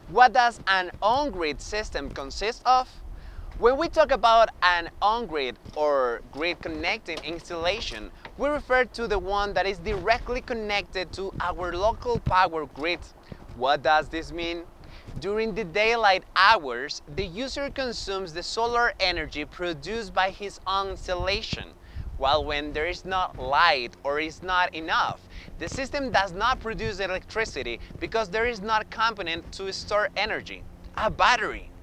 What does an on-grid system consist of? When we talk about an on-grid or grid connecting installation, we refer to the one that is directly connected to our local power grid. What does this mean? During the daylight hours, the user consumes the solar energy produced by his own installation, while when there is not light or is not enough, the system does not produce electricity because there is not a component to store energy, a battery.